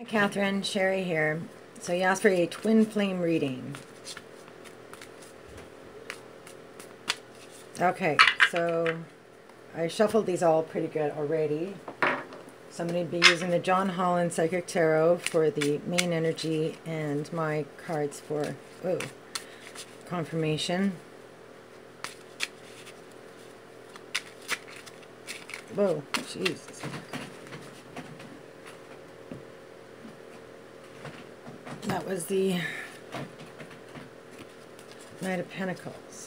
Hi Catherine, Sherry here. So you asked for a twin flame reading. Okay, so I shuffled these all pretty good already. So I'm going to be using the John Holland Psychic Tarot for the main energy and my cards for confirmation. Whoa, Jesus. That was the Knight of Pentacles.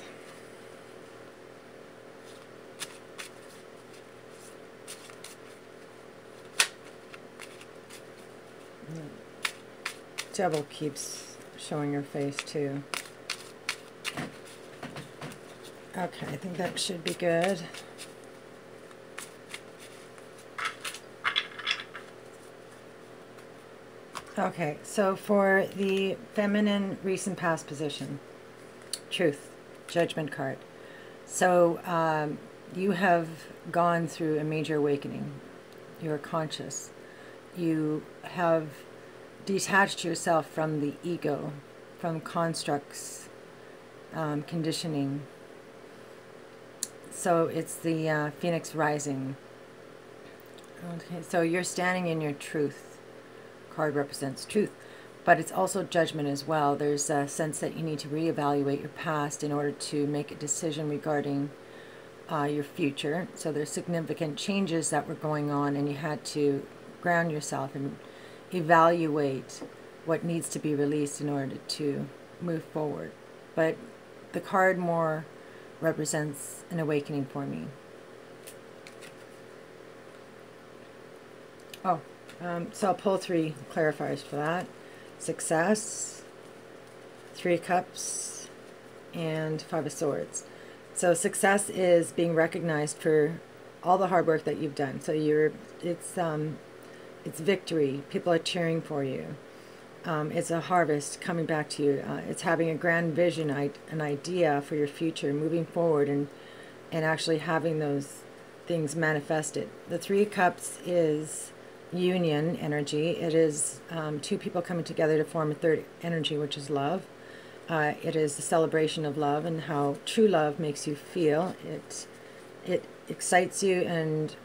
Devil keeps showing her face too. Okay, I think that should be good. Okay, so for the feminine recent past position, truth, judgment card. So you have gone through a major awakening. You're conscious. You have detached yourself from the ego, from constructs, conditioning. So it's the Phoenix rising. Okay, so you're standing in your truth. Card represents truth, but it's also judgment as well. There's a sense that you need to reevaluate your past in order to make a decision regarding your future. So there's significant changes that were going on, and you had to ground yourself and evaluate what needs to be released in order to move forward. But the card more represents an awakening for me. So I'll pull three clarifiers for that. Success, 3 cups, and 5 of swords. So success is being recognized for all the hard work that you've done. So it's victory. People are cheering for you. It's a harvest coming back to you. It's having a grand vision, an idea for your future, moving forward and actually having those things manifested. The 3 of cups is union energy. It is 2 people coming together to form a third energy, which is love. It is the celebration of love and how true love makes you feel. It excites you, and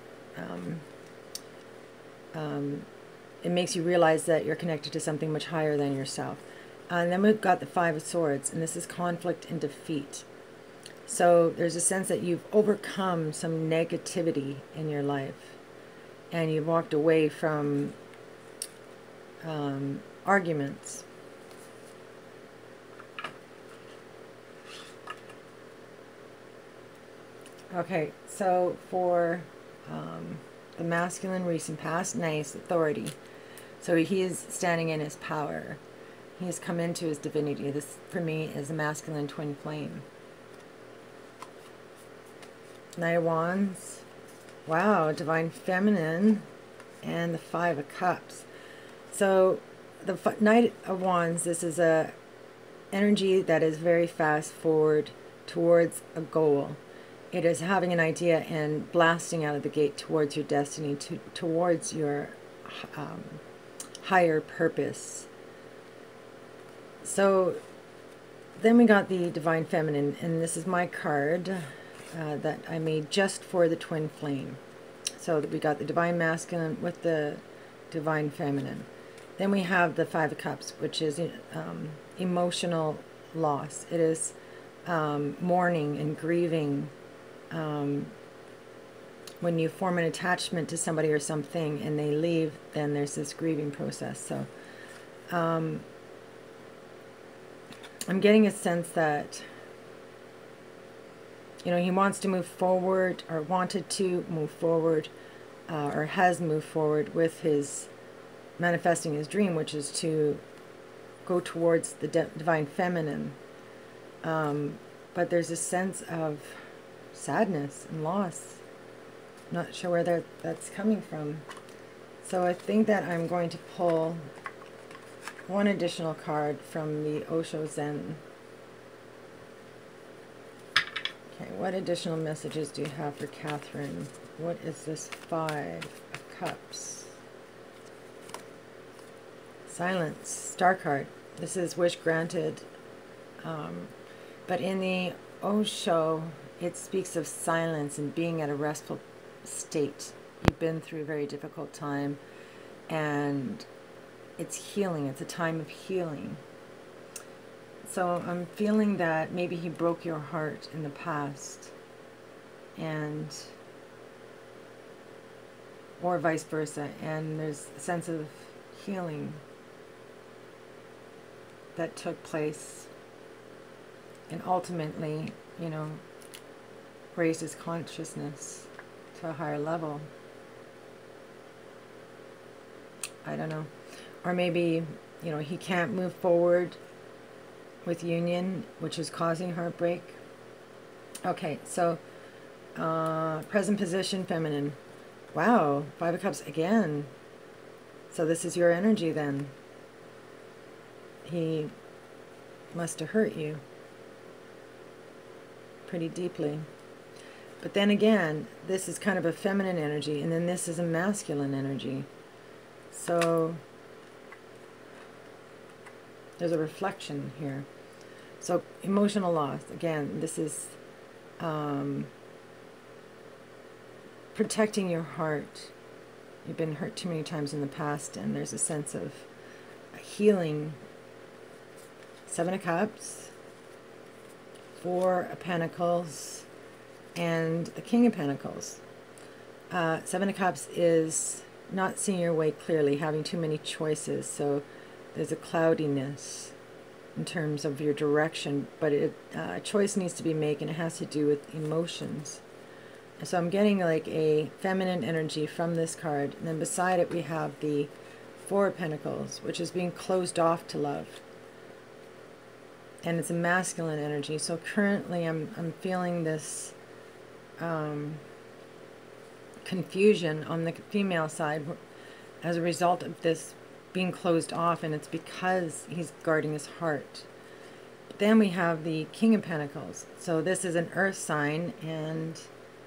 it makes you realize that you're connected to something much higher than yourself. And then we've got the 5 of swords, and this is conflict and defeat. So there's a sense that you've overcome some negativity in your life, and you've walked away from arguments. Okay, so for the masculine recent past, nice, authority. So he is standing in his power. He has come into his divinity. This, for me, is a masculine twin flame. Knight of Wands. Wow, divine feminine, and the 5 of cups. So the Knight of Wands, this is a energy that is very fast forward towards a goal. It is having an idea and blasting out of the gate towards your destiny, towards your higher purpose. So then we got the divine feminine, and this is my card that I made just for the twin flame. So we got the divine masculine with the divine feminine. Then we have the 5 of cups, which is emotional loss. It is mourning and grieving. When you form an attachment to somebody or something and they leave, then there's this grieving process. So I'm getting a sense that, you know, he wants to move forward, or wanted to move forward, or has moved forward with his manifesting his dream, which is to go towards the divine feminine. But there's a sense of sadness and loss. I'm not sure where that's coming from. So I think that I'm going to pull one additional card from the Osho Zen. Okay, what additional messages do you have for Catherine? What is this 5 of Cups? Silence, star card. This is wish granted. But in the Osho, it speaks of silence and being at a restful state. You've been through a very difficult time, and it's healing. It's a time of healing. So I'm feeling that maybe he broke your heart in the past, and or vice versa, and there's a sense of healing that took place, and ultimately, you know, raised his consciousness to a higher level. I don't know. Or maybe, you know, he can't move forward with union, which is causing heartbreak. Okay, so present position, feminine. Wow, 5 of Cups again. So this is your energy then. He must have hurt you pretty deeply. But then again, this is kind of a feminine energy, and then this is a masculine energy. So there's a reflection here. So emotional loss, again, this is protecting your heart. You've been hurt too many times in the past, and there's a sense of healing. 7 of Cups, 4 of Pentacles, and the King of Pentacles. 7 of Cups is not seeing your way clearly, having too many choices. So there's a cloudiness in terms of your direction, but a choice needs to be made, and it has to do with emotions. So I'm getting like a feminine energy from this card, and then beside it we have the 4 of Pentacles, which is being closed off to love, and it's a masculine energy. So currently I'm feeling this confusion on the female side as a result of this being closed off, and it's because he's guarding his heart. But then we have the King of Pentacles. So this is an earth sign, and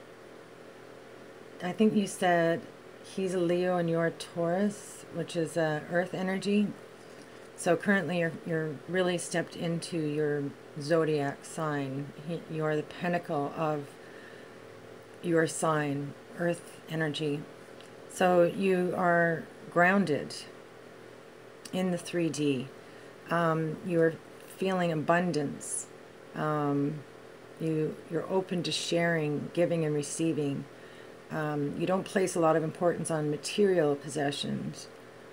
I think you said he's a Leo and you're a Taurus, which is earth energy. So currently you're really stepped into your zodiac sign. You're the pinnacle of your sign, earth energy. So you are grounded in the 3D. You're feeling abundance. You're open to sharing, giving and receiving. You don't place a lot of importance on material possessions.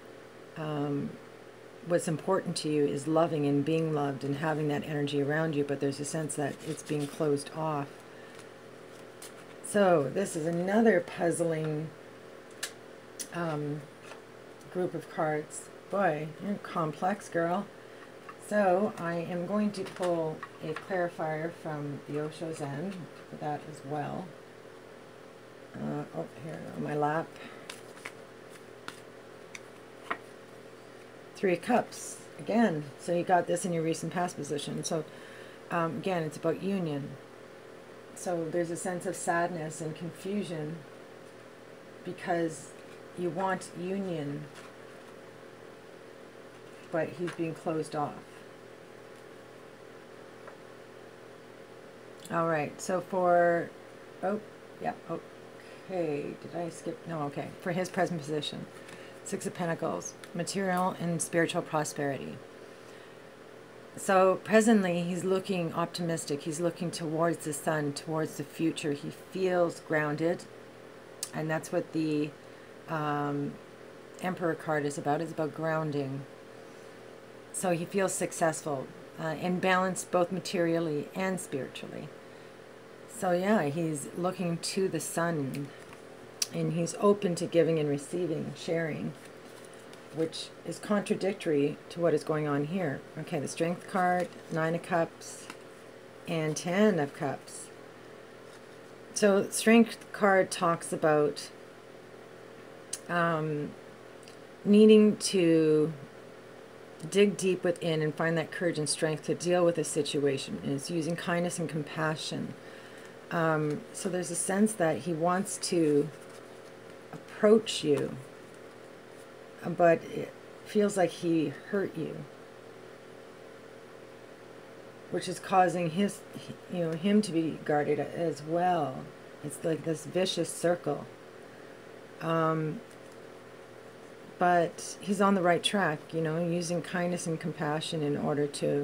What's important to you is loving and being loved and having that energy around you, but there's a sense that it's being closed off. So this is another puzzling group of cards. Boy, you're complex, girl. So I am going to pull a clarifier from the Osho Zen for that as well. Oh, here on my lap. 3 of Cups again. So you got this in your recent past position. So again, it's about union. So there's a sense of sadness and confusion because you want union, but he's being closed off. All right, so for, oh, yeah, okay, did I skip? No, okay, for his present position, 6 of Pentacles, material and spiritual prosperity. So presently, he's looking optimistic. He's looking towards the sun, towards the future. He feels grounded, and that's what the Emperor card is about. It's about grounding. So he feels successful and balanced both materially and spiritually. So yeah, he's looking to the sun, and he's open to giving and receiving, sharing, which is contradictory to what is going on here. Okay, the Strength card, 9 of Cups, and 10 of Cups. So Strength card talks about needing to dig deep within and find that courage and strength to deal with a situation. And it's using kindness and compassion. So there's a sense that he wants to approach you, but feels like he hurt you, which is causing him to be guarded as well. It's like this vicious circle. But he's on the right track, using kindness and compassion in order to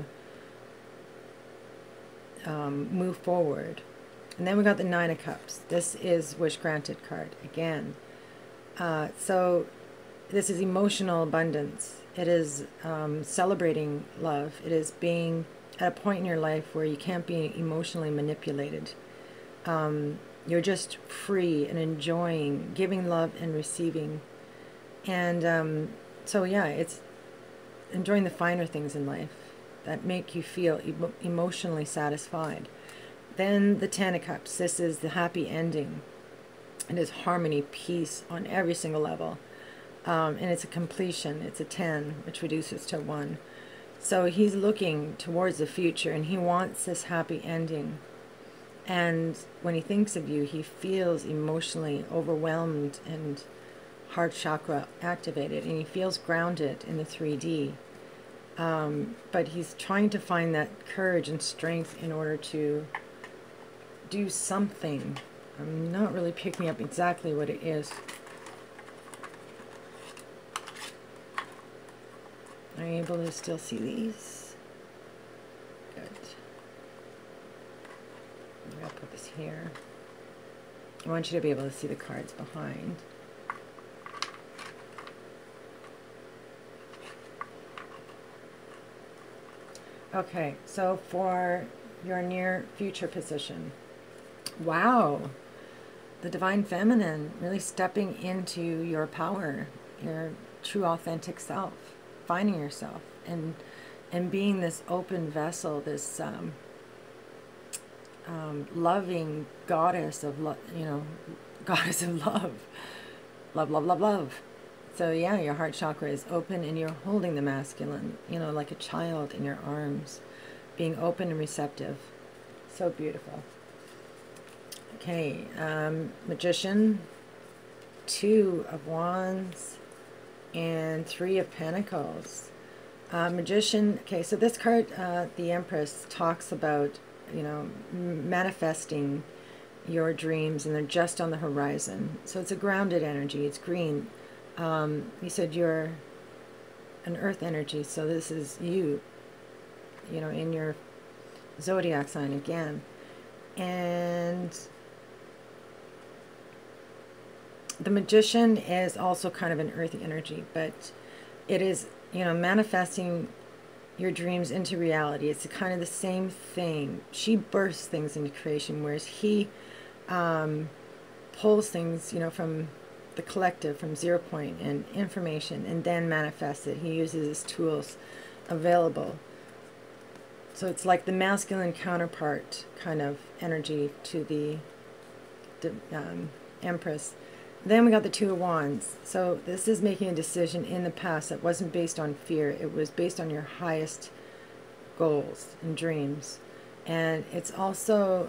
move forward. And then we got the Nine of Cups. This is Wish Granted card again. So this is emotional abundance. It is celebrating love. It is being at a point in your life where you can't be emotionally manipulated. You're just free and enjoying giving love and receiving. And so yeah, it's enjoying the finer things in life that make you feel emotionally satisfied. Then the Ten of Cups. This is the happy ending. It is harmony, peace on every single level. And it's a completion. It's a 10, which reduces to 1. So he's looking towards the future, and he wants this happy ending. And when he thinks of you, he feels emotionally overwhelmed and heart chakra activated, and he feels grounded in the 3D. But he's trying to find that courage and strength in order to do something. I'm not really picking up exactly what it is. Are you able to still see these? Good. I'm going to put this here. I want you to be able to see the cards behind. Okay, so for your near future position, wow, the Divine Feminine, really stepping into your power, your true authentic self, finding yourself, and being this open vessel, this loving goddess of love, goddess of love, love, love, love, love. So yeah, your heart chakra is open, and you're holding the masculine, like a child in your arms, being open and receptive. So beautiful. Okay, Magician, 2 of Wands, and 3 of Pentacles. Magician, okay, so this card, the Empress, talks about, manifesting your dreams, and they're just on the horizon. So it's a grounded energy. It's green. You said you're an earth energy, so this is you, in your zodiac sign again. And the Magician is also kind of an earthy energy, but it is, manifesting your dreams into reality. It's kind of the same thing. She bursts things into creation, whereas he pulls things, from the collective, from 0 point and information, and then manifests it. He uses his tools available. So it's like the masculine counterpart kind of energy to the Empress. Then we got the 2 of Wands. So this is making a decision in the past that wasn't based on fear. It was based on your highest goals and dreams. And it's also,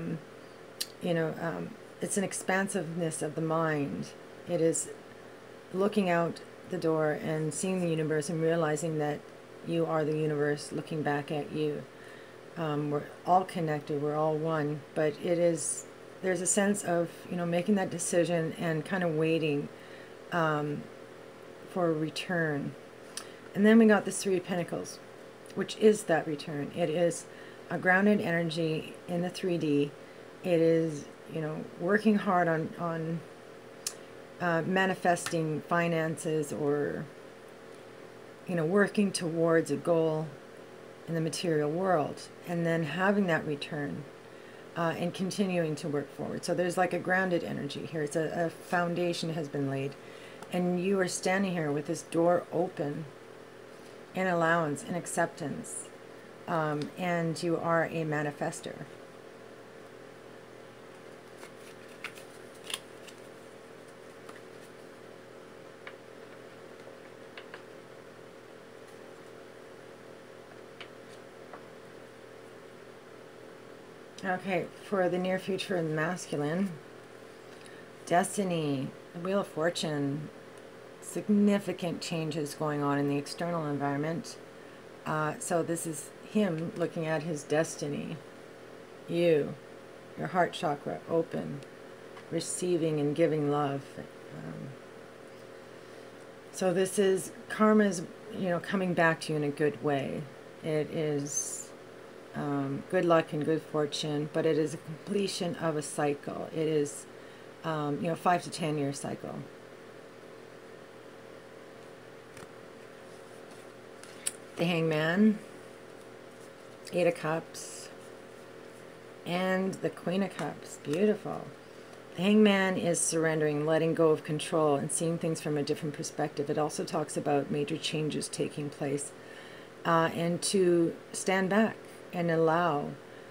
it's an expansiveness of the mind. It is looking out the door and seeing the universe and realizing that you are the universe looking back at you. We're all connected. We're all one. But there's a sense of, making that decision and kind of waiting for a return. And then we got this 3 of Pentacles, which is that return. It is a grounded energy in the 3D. It is, working hard on manifesting finances, or, working towards a goal in the material world, and then having that return. And continuing to work forward. So there's like a grounded energy here. It's a foundation has been laid. And you are standing here with this door open in allowance and acceptance. And you are a manifester. Okay, for the near future in masculine, Destiny, the Wheel of Fortune. significant changes going on in the external environment. So this is him looking at his destiny. You, your heart chakra open, receiving and giving love. So this is karma's, coming back to you in a good way. It is good luck and good fortune, but it is a completion of a cycle. It is, 5 to 10 year cycle. The Hangman, 8 of Cups, and the Queen of Cups. Beautiful. The Hangman is surrendering, letting go of control, and seeing things from a different perspective. It also talks about major changes taking place, and to stand back and allow.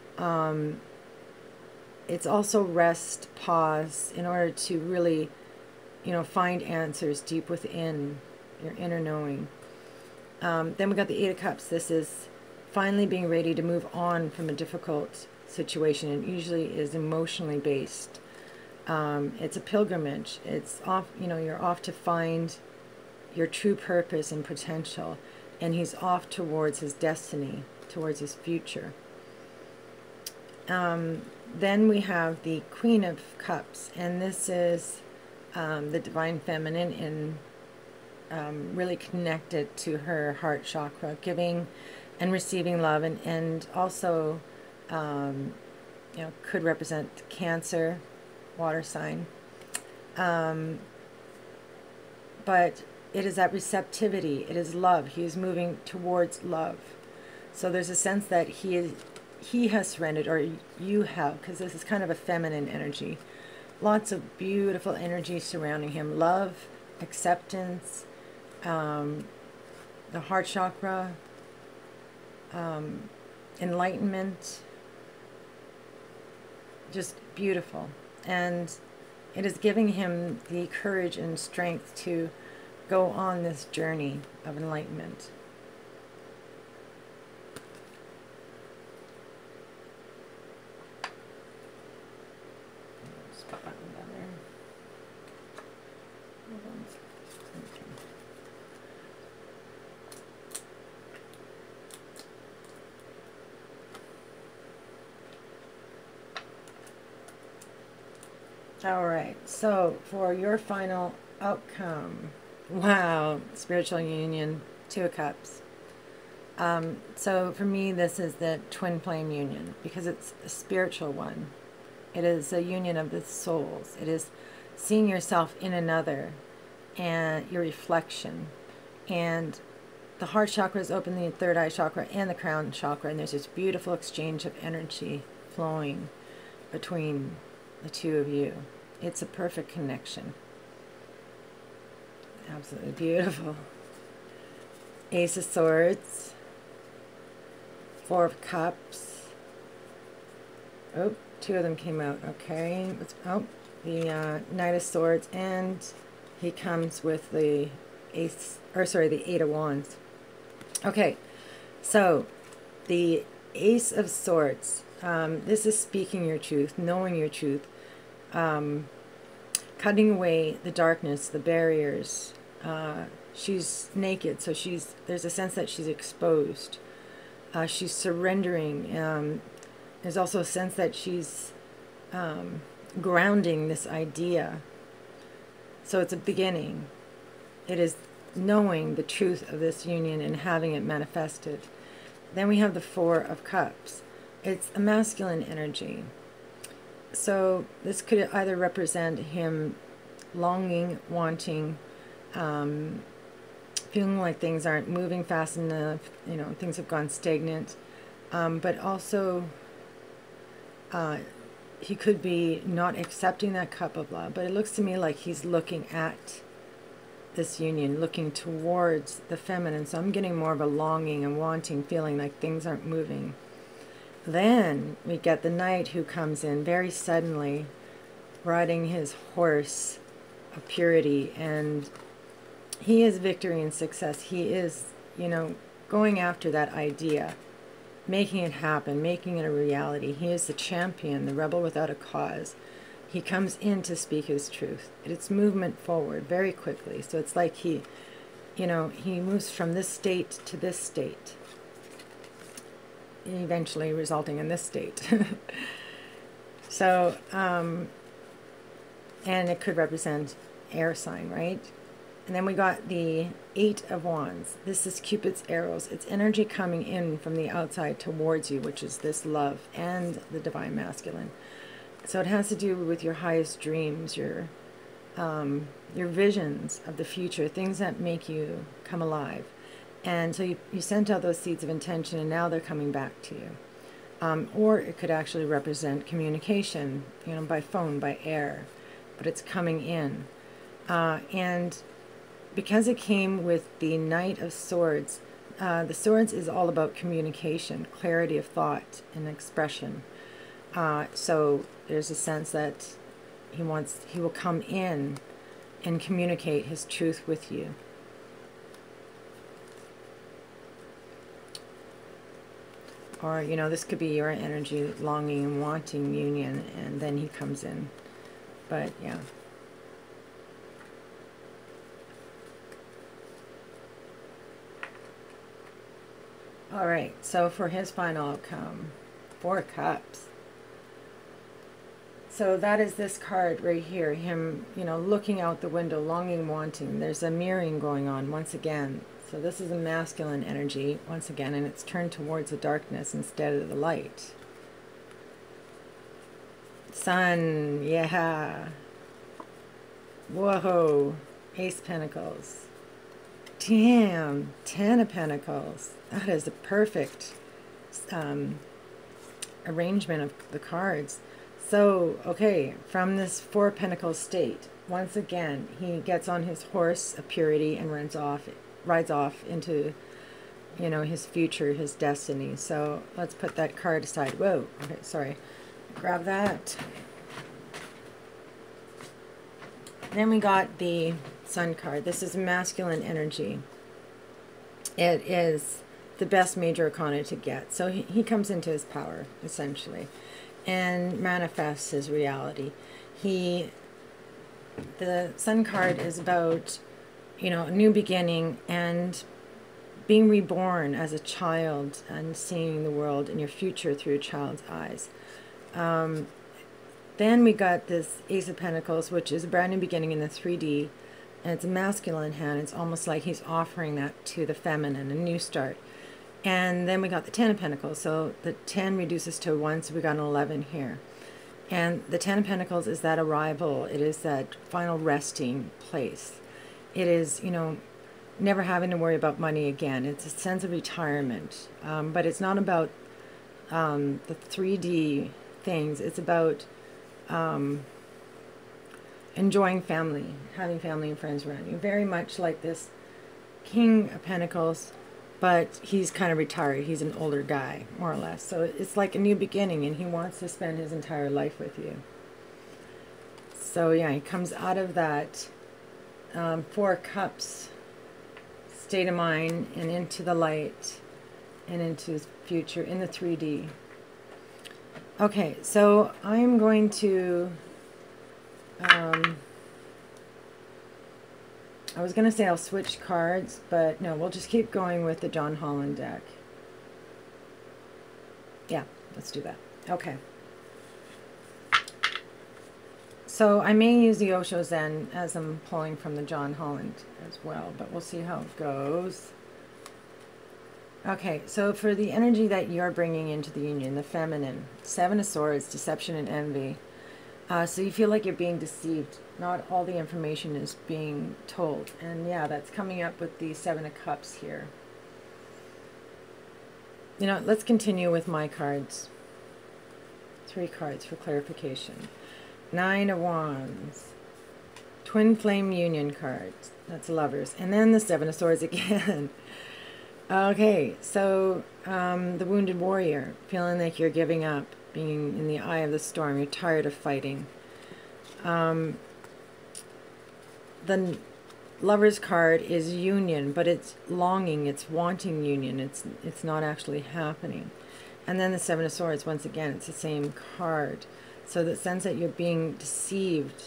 It's also rest, pause, in order to really, find answers deep within your inner knowing. Then we got the 8 of Cups. This is finally being ready to move on from a difficult situation. It usually is emotionally based. It's a pilgrimage. It's off, you're off to find your true purpose and potential. And he's off towards his destiny, towards his future. Then we have the Queen of Cups. And this is the Divine Feminine in really connected to her heart chakra, giving and receiving love, and also could represent Cancer, water sign, but it is that receptivity. It is love. He is moving towards love. So there's a sense that he has surrendered, or you have, because this is kind of a feminine energy. Lots of beautiful energy surrounding him. Love, acceptance, the heart chakra, enlightenment, just beautiful. And it is giving him the courage and strength to go on this journey of enlightenment. Just put that one down there. Hold on. All right, so for your final outcome, wow, spiritual union, 2 of Cups. So for me, this is the twin flame union, because it's a spiritual one. It is a union of the souls. It is seeing yourself in another and your reflection. And the heart chakra is open, the third eye chakra, and the crown chakra, and there's this beautiful exchange of energy flowing between the two of you. It's a perfect connection. Absolutely beautiful. Ace of Swords, 4 of Cups. Oh, 2 of them came out. Okay. The Knight of Swords, and he comes with the the 8 of Wands. Okay, so the Ace of Swords. This is speaking your truth, knowing your truth, cutting away the darkness, the barriers. She's naked, so there's a sense that she's exposed. She's surrendering. There's also a sense that she's grounding this idea. So it's a beginning. It is knowing the truth of this union and having it manifested. Then we have the 4 of Cups. It's a masculine energy. So this could either represent him longing, wanting, feeling like things aren't moving fast enough, things have gone stagnant, but also he could be not accepting that cup of love. But it looks to me like he's looking at this union, looking towards the feminine. So I'm getting more of a longing and wanting, feeling like things aren't moving. Then we get the Knight, who comes in very suddenly, riding his horse of purity, and he is victory and success. He is, going after that idea, making it happen, making it a reality. He is the champion, the rebel without a cause. he comes in to speak his truth. It's movement forward very quickly. So it's like he moves from this state to this state, eventually resulting in this state. So, and it could represent air sign, right? And then we got the 8 of Wands. This is Cupid's arrows. It's energy coming in from the outside towards you, which is this love and the divine masculine. So it has to do with your highest dreams, your visions of the future, things that make you come alive. And so you sent out those seeds of intention, and now they're coming back to you. Or it could actually represent communication, by phone, by air, but it's coming in. And because it came with the Knight of Swords, the Swords is all about communication, clarity of thought and expression. So there's a sense that he will come in and communicate his truth with you. Or, this could be your energy, longing and wanting union, and then he comes in. But, yeah. All right, so for his final outcome, 4 Cups. So that is this card right here, him, looking out the window, longing, wanting. There's a mirroring going on once again. So this is a masculine energy once again, and it's turned towards the darkness instead of the light. Sun, yeah. Whoa, Ace Pentacles. Damn, 10 of Pentacles. That is the perfect arrangement of the cards. So, okay, from this 4 of Pentacles state, once again, he gets on his horse of purity and rides off into, his future, his destiny. So let's put that card aside. Whoa, okay, sorry. Grab that. Then we got the Sun card. This is masculine energy. It is the best major arcana to get. So he comes into his power, essentially, and manifests his reality. The Sun card is about, a new beginning and being reborn as a child and seeing the world and your future through a child's eyes. Then we got this Ace of Pentacles, which is a brand new beginning in the 3D, and it's a masculine hand. It's almost like he's offering that to the feminine, a new start. And then we got the 10 of Pentacles, so the 10 reduces to 1, so we got an 11 here. And the 10 of Pentacles is that arrival. It is that final resting place. It is, never having to worry about money again. It's a sense of retirement. But it's not about the 3D things. It's about enjoying family, having family and friends around you. Very much like this King of Pentacles, but he's kind of retired. He's an older guy, more or less. So it's like a new beginning, and he wants to spend his entire life with you. So yeah, he comes out of that 4 Cups state of mind and into the light and into his future in the 3D. Okay, so I'm going to I was going to say I'll switch cards, but no, we'll just keep going with the John Holland deck. Yeah, let's do that. Okay. So I may use the Osho Zen as I'm pulling from the John Holland as well, but we'll see how it goes. Okay, so for the energy that you're bringing into the union, the feminine, 7 of Swords, deception and envy. So you feel like you're being deceived. Not all the information is being told. And yeah, that's coming up with the 7 of Cups here. Let's continue with my cards. 3 cards for clarification. 9 of Wands. Twin Flame Union cards. That's Lovers. And then the 7 of Swords again. Okay, so the Wounded Warrior. Feeling like you're giving up. Being in the eye of the storm. You're tired of fighting. The Lover's card is union, but it's longing, it's wanting union. It's not actually happening. And then the 7 of Swords, once again, it's the same card. So the sense that you're being deceived,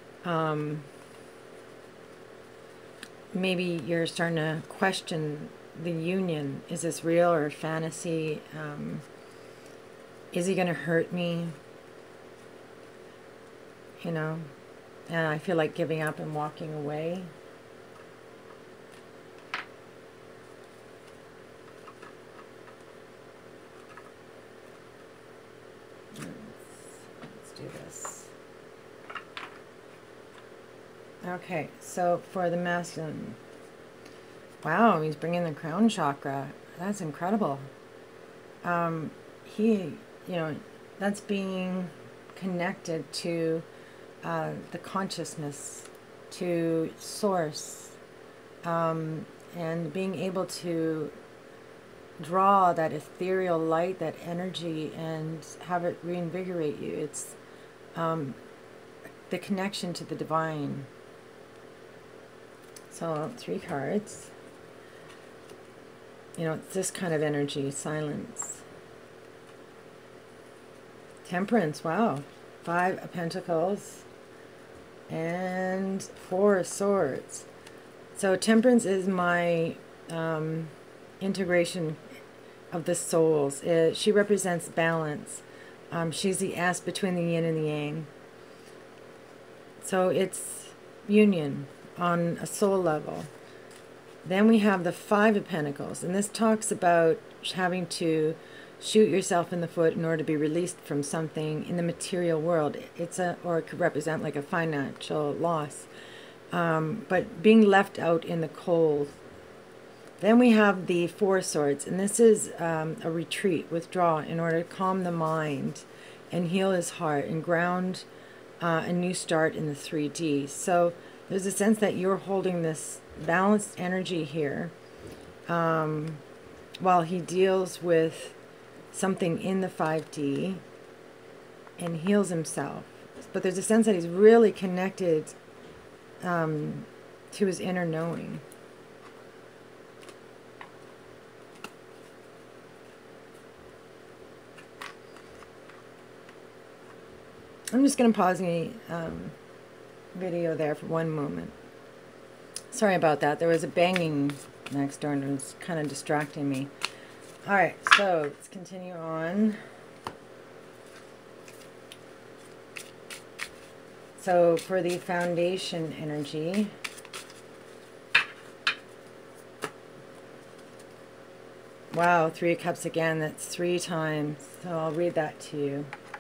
maybe you're starting to question the union. Is this real or fantasy? Is he going to hurt me? You know, and I feel like giving up and walking away. Let's do this. Okay, so for the masculine, wow, he's bringing the crown chakra. That's incredible. That's being connected to the consciousness, to source, and being able to draw that ethereal light, that energy, and have it reinvigorate you. It's the connection to the divine. So 3 cards. You know, it's this kind of energy, silence. Temperance, wow. 5 of Pentacles and 4 of Swords. So temperance is my integration of the souls. She represents balance. She's the S between the yin and the yang. So it's union on a soul level. Then we have the 5 of Pentacles, and this talks about having to shoot yourself in the foot in order to be released from something in the material world. Or it could represent like a financial loss, but being left out in the cold. Then we have the 4 Swords, and this is a retreat, withdraw, in order to calm the mind and heal his heart and ground a new start in the 3D. So there's a sense that you're holding this balanced energy here while he deals with something in the 5D and heals himself. But there's a sense that he's really connected to his inner knowing. I'm just going to pause the video there for one moment. Sorry about that. There was a banging next door and it was kind of distracting me. Alright, so let's continue on. So for the foundation energy, wow, 3 of Cups again. That's 3 times. So I'll read that to you.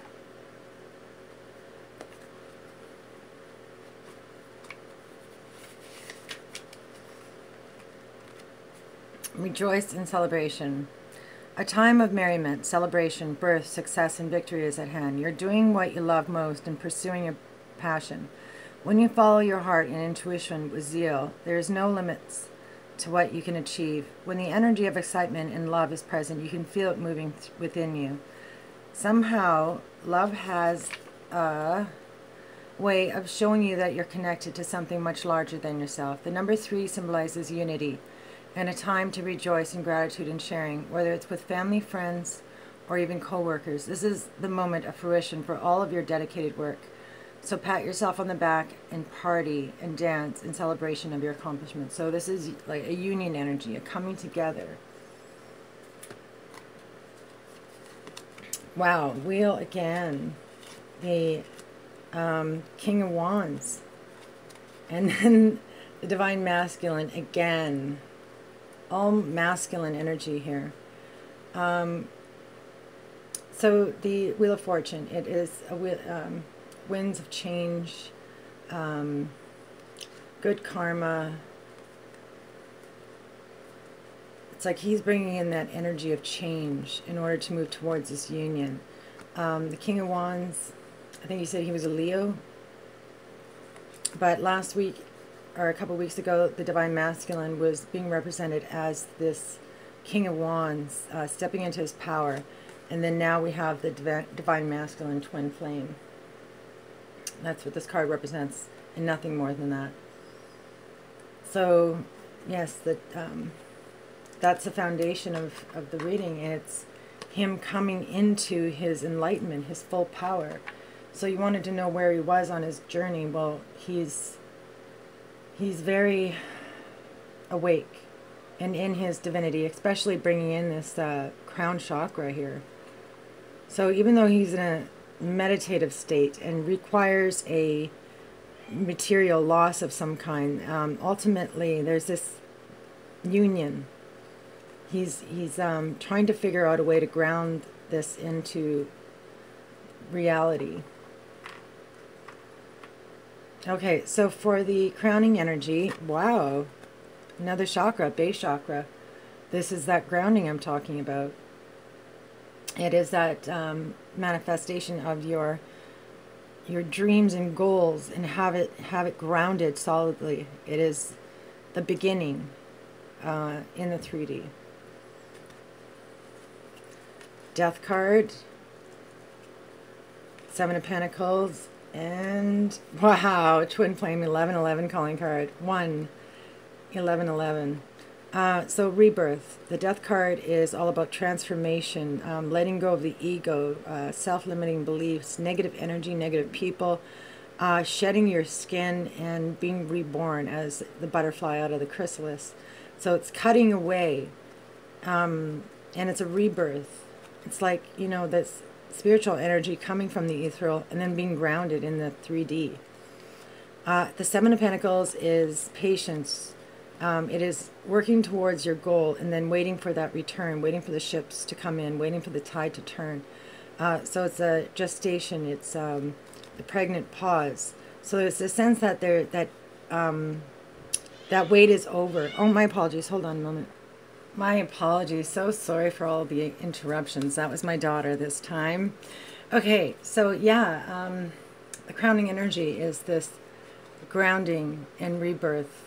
Rejoice in celebration. A time of merriment, celebration, birth, success, and victory is at hand. You're doing what you love most and pursuing your passion. When you follow your heart and intuition with zeal, there is no limits to what you can achieve. When the energy of excitement and love is present, you can feel it moving within you. Somehow, love has a way of showing you that you're connected to something much larger than yourself. The number 3 symbolizes unity and a time to rejoice in gratitude and sharing, whether it's with family, friends, or even co-workers. This is the moment of fruition for all of your dedicated work. So pat yourself on the back and party and dance in celebration of your accomplishments. So this is like a union energy, a coming together. Wow, wheel again. The King of Wands. And then the Divine Masculine again. All masculine energy here. So the Wheel of Fortune, it is a winds of change, good karma. It's like he's bringing in that energy of change in order to move towards this union. The King of Wands, I think you said he was a Leo, but last week or a couple weeks ago, the Divine Masculine was being represented as this King of Wands, stepping into his power. And then now we have the Divine Masculine Twin Flame. That's what this card represents, and nothing more than that. So, yes, that's the foundation of the reading. It's him coming into his enlightenment, his full power. So you wanted to know where he was on his journey. Well, he's very awake and in his divinity, especially bringing in this crown chakra here. So even though he's in a meditative state and requires a material loss of some kind, ultimately there's this union. He's trying to figure out a way to ground this into reality. Okay, so for the crowning energy, wow, another chakra, base chakra. This is that grounding I'm talking about. It is that manifestation of your dreams and goals, and have it grounded solidly. It is the beginning in the 3D. Death card, 7 of Pentacles, and wow, twin flame, 1111 calling card, 1-11-11. So rebirth. The death card is all about transformation, letting go of the ego, self-limiting beliefs, negative energy, negative people, shedding your skin and being reborn as the butterfly out of the chrysalis. So it's cutting away, and it's a rebirth. It's like, you know, this spiritual energy coming from the ethereal and then being grounded in the 3D. The 7 of Pentacles is patience. It is working towards your goal and then waiting for that return, waiting for the ships to come in, waiting for the tide to turn. So it's a gestation. It's the pregnant pause. So there's a sense that that wait is over. Oh, my apologies. Hold on a moment. My apologies. So sorry for all the interruptions. That was my daughter this time. Okay, so yeah, the crowning energy is this grounding and rebirth.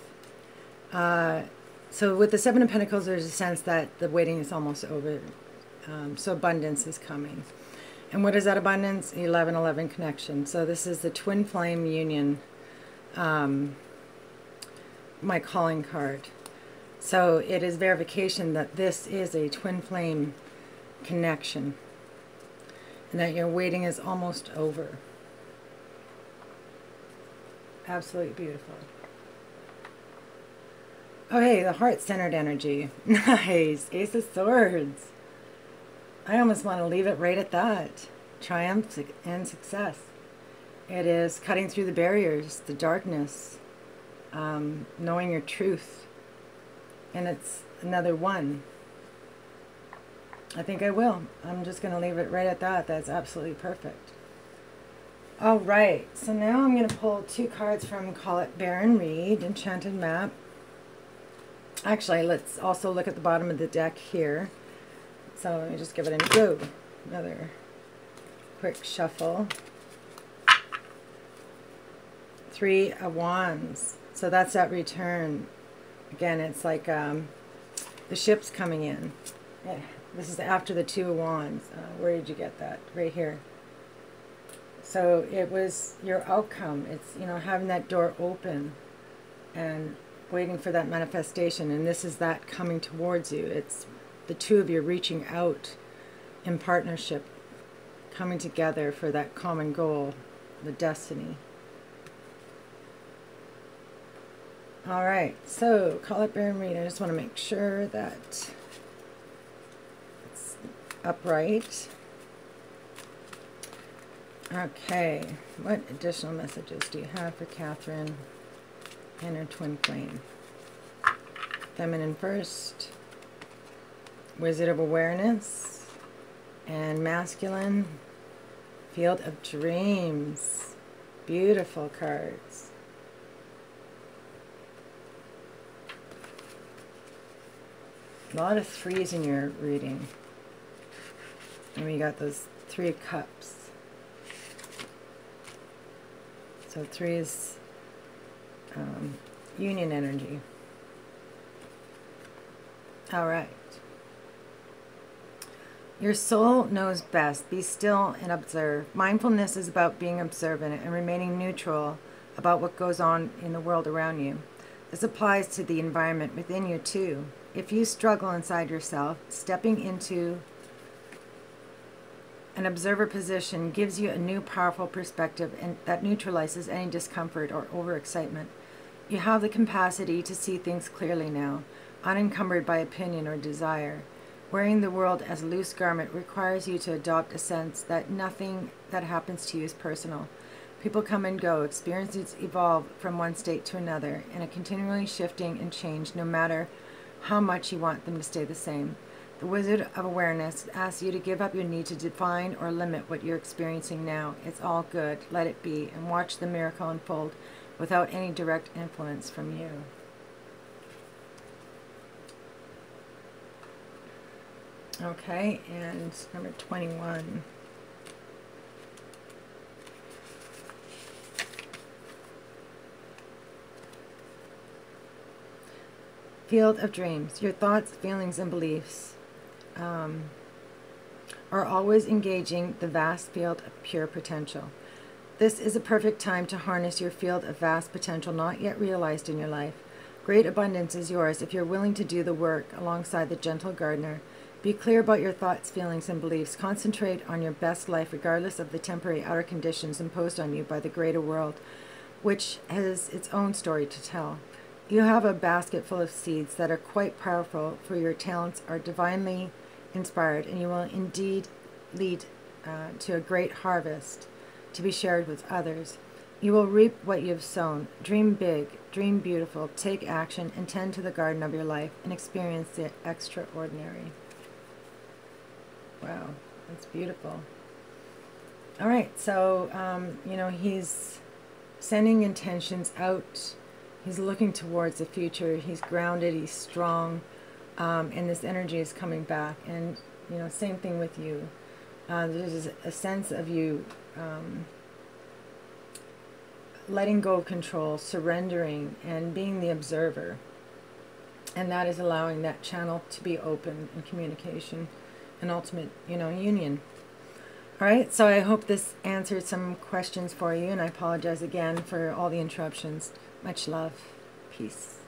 So with the 7 of Pentacles, there's a sense that the waiting is almost over. So abundance is coming. And what is that abundance? 11-11 connection. So this is the twin flame union, my calling card. So it is verification that this is a twin flame connection and that your waiting is almost over. Absolutely beautiful. Okay, the heart-centered energy. Nice. Ace of Swords. I almost want to leave it right at that. Triumph and success. It is cutting through the barriers, the darkness, knowing your truth. And it's another 1. I think I will. I'm just going to leave it right at that. That's absolutely perfect. All right. So now I'm going to pull 2 cards from Call It Bear and Read, Enchanted Map. Actually, let's also look at the bottom of the deck here. So let me just give it a go. Another quick shuffle. 3 of Wands. So that's that return. Again, it's like the ship's coming in. Yeah, this is after the 2 of Wands. Where did you get that? Right here. So it was your outcome. It's, you know, having that door open and waiting for that manifestation. And this is that coming towards you. It's the 2 of you reaching out in partnership, coming together for that common goal, the destiny. All right, so Call It Bear and Read. I just want to make sure that it's upright. Okay, what additional messages do you have for Catherine and her twin flame? Feminine first, Wizard of Awareness, and masculine, Field of Dreams. Beautiful cards. A lot of 3s in your reading. And we got those 3 of Cups. So 3 is union energy. All right. Your soul knows best. Be still and observe. Mindfulness is about being observant and remaining neutral about what goes on in the world around you. This applies to the environment within you too. If you struggle inside yourself, stepping into An observer position gives you a new powerful perspective and that neutralizes any discomfort or overexcitement. You have the capacity to see things clearly now, unencumbered by opinion or desire. Wearing the world as a loose garment requires you to adopt a sense that nothing that happens to you is personal. People come and go, experiences evolve from one state to another, and are continually shifting and change no matter how much you want them to stay the same. The Wizard of Awareness asks you to give up your need to define or limit what you're experiencing now. It's all good. Let it be, and watch the miracle unfold without any direct influence from you. Okay, and number 21. Field of dreams. Your thoughts, feelings, and beliefs are always engaging the vast field of pure potential. This is a perfect time to harness your field of vast potential not yet realized in your life. Great abundance is yours if you're willing to do the work alongside the gentle gardener. Be clear about your thoughts, feelings, and beliefs. Concentrate on your best life regardless of the temporary outer conditions imposed on you by the greater world, which has its own story to tell. You have a basket full of seeds that are quite powerful, for your talents are divinely inspired, and you will indeed lead to a great harvest to be shared with others. You will reap what you have sown. Dream big, dream beautiful, take action, and tend to the garden of your life, and experience the extraordinary. Wow, that's beautiful. All right, so, you know, he's sending intentions out. He's looking towards the future. He's grounded. He's strong. And this energy is coming back. And, you know, same thing with you. There's a sense of you letting go of control, surrendering, and being the observer. And that is allowing that channel to be open in communication and ultimate, you know, union. All right, so I hope this answered some questions for you, and I apologize again for all the interruptions. Much love. Peace.